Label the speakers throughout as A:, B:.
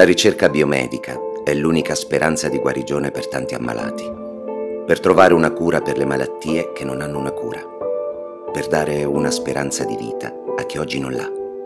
A: La ricerca biomedica è l'unica speranza di guarigione per tanti ammalati, per trovare una cura per le malattie che non hanno una cura, per dare una speranza di vita a chi oggi non l'ha.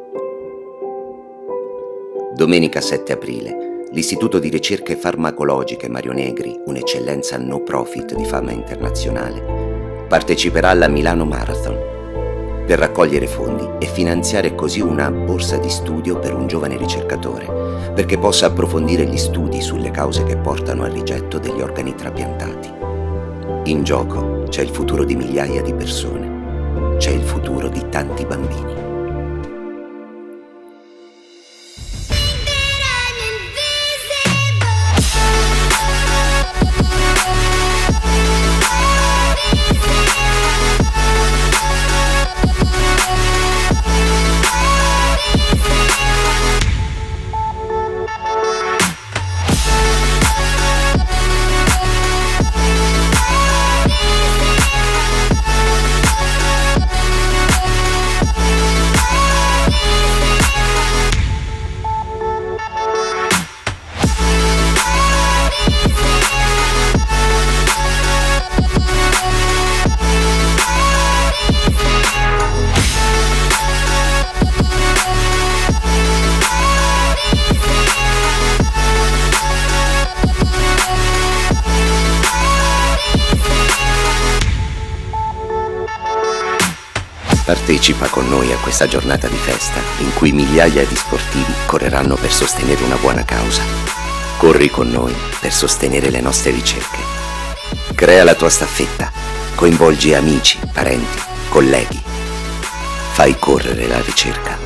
A: Domenica 7 aprile, l'Istituto di Ricerche Farmacologiche Mario Negri, un'eccellenza no profit di fama internazionale, parteciperà alla Milano Marathon per raccogliere fondi e finanziare così una borsa di studio per un giovane ricercatore, perché possa approfondire gli studi sulle cause che portano al rigetto degli organi trapiantati. In gioco c'è il futuro di migliaia di persone, c'è il futuro di tanti bambini. Partecipa con noi a questa giornata di festa in cui migliaia di sportivi correranno per sostenere una buona causa. Corri con noi per sostenere le nostre ricerche. Crea la tua staffetta, coinvolgi amici, parenti, colleghi. Fai correre la ricerca.